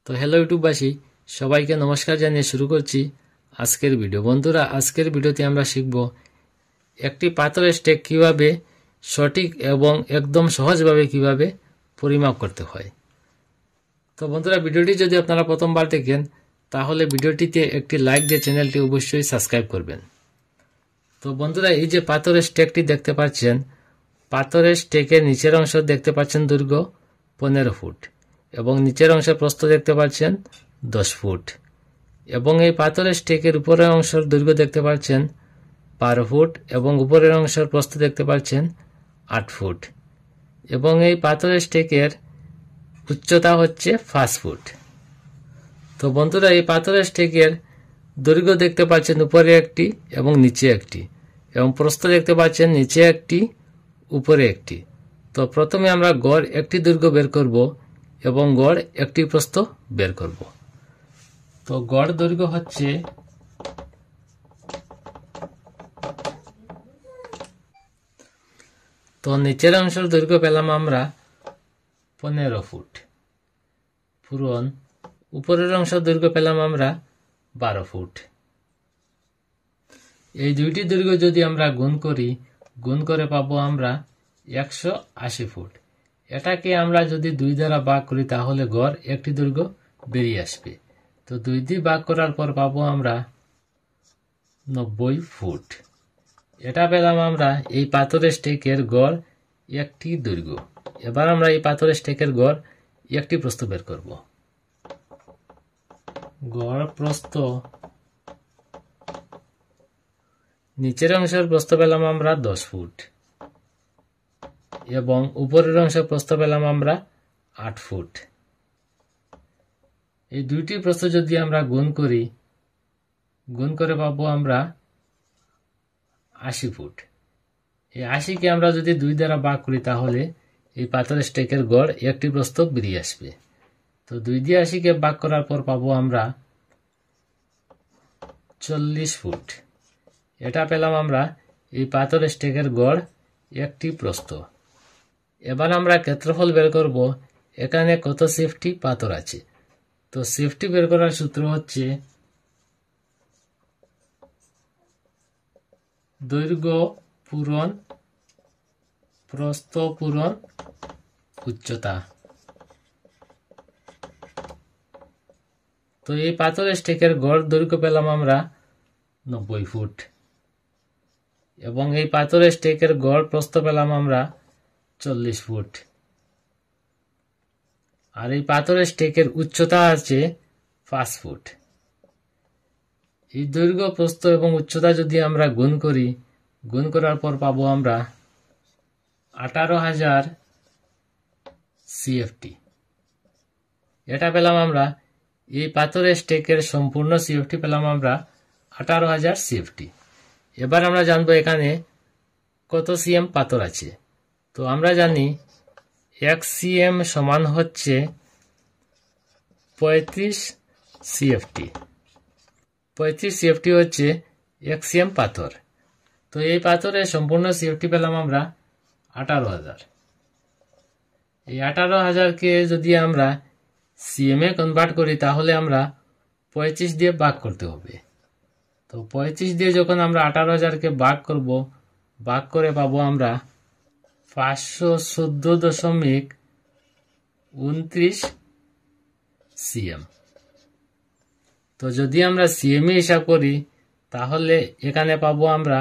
তো হ্যালো ইউটিউববাসী, সবাইকে নমস্কার জানিয়ে শুরু করছি আজকের ভিডিও। বন্ধুরা, আজকের ভিডিওতে আমরা শিখব একটি পাথরের স্টেক কিভাবে সঠিক এবং একদম সহজভাবে কিভাবে পরিমাপ করতে হয়। তো বন্ধুরা, ভিডিওটি যদি আপনারা প্রথমবার দেখেন তাহলে ভিডিওটিতে একটি লাইক দিয়ে চ্যানেলটি অবশ্যই সাবস্ক্রাইব করবেন। তো বন্ধুরা, এই যে পাথরের স্টেকটি দেখতে পাচ্ছেন, পাথরের স্টেকের নিচের অংশ দেখতে পাচ্ছেন দৈর্ঘ্য 15 ফুট এবং নিচের অংশের প্রস্থ দেখতে পাচ্ছেন 10 ফুট এবং এই পাথরের স্টেকের উপরের অংশের দৈর্ঘ্য দেখতে পাচ্ছেন 12 ফুট এবং উপরের অংশের প্রস্থ দেখতে পাচ্ছেন 8 ফুট এবং এই পাথরের স্টেকের উচ্চতা হচ্ছে 5 ফুট। তো বন্ধুরা, এই পাথরের স্টেকের দৈর্ঘ্য দেখতে পাচ্ছেন উপরে একটি এবং নিচে একটি এবং প্রস্থ দেখতে পাচ্ছেন নিচে একটি উপরে একটি। তো প্রথমে আমরা গড় একটি দৈর্ঘ্য বের করব এবং গড় একটি প্রস্থ বের করব। তো গড় দৈর্ঘ্য হচ্ছে তো নিচের অংশের দৈর্ঘ্য পেলাম আমরা 15 ফুট পূরণ উপরের অংশের দৈর্ঘ্য পেলাম আমরা 12 ফুট। এই দুইটি দৈর্ঘ্য যদি আমরা গুণ করে পাবো আমরা 180 ফুট। এটাকে আমরা যদি 2 দ্বারা ভাগ করি তাহলে গড় একটি দৈর্ঘ্য বেরিয়ে আসবে। তো 2 দিয়ে ভাগ করার পর পাবো আমরা 90 ফুট। এটা পেলাম আমরা এই পাথরের স্টেকের গড় একটি দৈর্ঘ্য। এবার আমরা এই পাথরের স্টেকের গড় একটি প্রস্থ বের করব। গড় প্রস্থ নিচের অংশের প্রস্থ পেলাম আমরা 10 ফুট এবং উপরের অংশের প্রস্থ পেলাম আমরা 8 ফুট। এই দুইটি প্রস্থ যদি আমরা গুণ করে পাবো আমরা 80 ফুট। এই 80কে আমরা যদি 2 দ্বারা ভাগ করি তাহলে এই পাথরের স্টেকের গড় একটি প্রস্থ বেরিয়ে আসবে। তো 2 দিয়ে 80কে ভাগ করার পর পাবো আমরা 40 ফুট। এটা পেলাম আমরা এই পাথরের স্টেকের গড় একটি প্রস্থ। এবার আমরা ক্ষেত্রফল বের করব এখানে কত সেফটি পাথর আছে। তো সেফটি বের করার সূত্র হচ্ছে দৈর্ঘ্য পূরণ প্রস্থ পূরণ উচ্চতা। তো এই পাথরের স্টেকের গড় দৈর্ঘ্য পেলাম আমরা 90 ফুট এবং এই পাথরের স্টেকের গড় প্রস্থ পেলাম আমরা 40 ফুট আর এই পাথরের স্টেকের উচ্চতা আছে 5 ফুট। এই দৈর্ঘ্য প্রস্থ এবং উচ্চতা যদি আমরা গুণ করার পর পাবো আমরা 18,000 সিএফটি। এটা পেলাম আমরা এই পাথরের স্টেকের সম্পূর্ণ সিএফটি পেলাম আমরা 18,000 সিএফটি। এবার আমরা জানবো এখানে কত সিএম পাথর আছে। তো আমরা জানি 1 সিএম সমান হচ্ছে 35 সিএফটি। 35 সিএফটি হচ্ছে 1 সিএম পাথর। তো এই পাথরের সম্পূর্ণ সিএফটি পেলাম আমরা 18,000। এই 18,000কে যদি আমরা সিএম এ কনভার্ট করি তাহলে আমরা 35 দিয়ে ভাগ করতে হবে। তো 35 দিয়ে যখন আমরা 18,000কে ভাগ করব, ভাগ করে পাবো আমরা 514.29 সিএম। তো যদি আমরা সিএম এ হিসাব করি তাহলে এখানে পাবো আমরা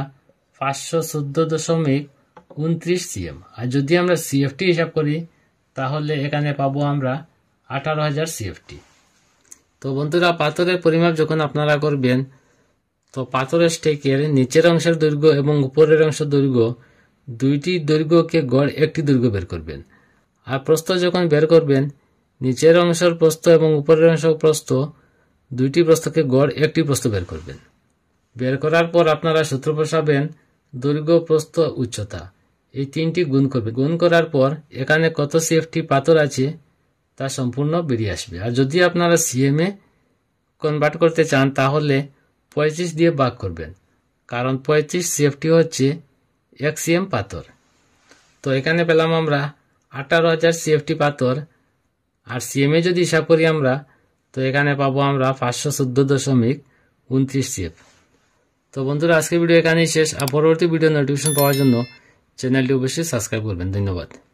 514.29 সিএম আর যদি আমরা সিএফটি হিসাব করি তাহলে এখানে পাবো আমরা 18,000 সিএফটি। তো বন্ধুরা, পাথরের পরিমাপ যখন আপনারা করবেন তো পাথরের স্টেকের নিচের অংশের দৈর্ঘ্য এবং উপরের অংশের দৈর্ঘ্য দুইটি দৈর্ঘ্যকে গড় একটি দৈর্ঘ্য বের করবেন। আর প্রস্থ যখন বের করবেন নিচের অংশের প্রস্থ এবং উপরের অংশের প্রস্থ দুইটি প্রস্থকে গড় একটি প্রস্থ বের করবেন। বের করার পর আপনারা সূত্র বসাবেন দৈর্ঘ্য প্রস্থ উচ্চতা, এই তিনটি গুণ করবেন। গুণ করার পর এখানে কত সিএফটি পাথর আছে তা সম্পূর্ণ বেরিয়ে আসবে। আর যদি আপনারা সিএম এ কনভার্ট করতে চান তাহলে 35 দিয়ে ভাগ করবেন, কারণ 35 সিএফটি হচ্ছে 1 সিএম পাথর। তো এখানে পেলাম আমরা 18,000 সিএফটি পাথর আর সিএম এ যদি হিসাব করি আমরা তো এখানে পাবো আমরা 514.29 CF। তো বন্ধুরা আজকের ভিডিও এখানেই শেষ। আর পরবর্তী ভিডিও নোটিফিকেশন পাওয়ার জন্য চ্যানেলটি অবশ্যই সাবস্ক্রাইব করবেন। ধন্যবাদ।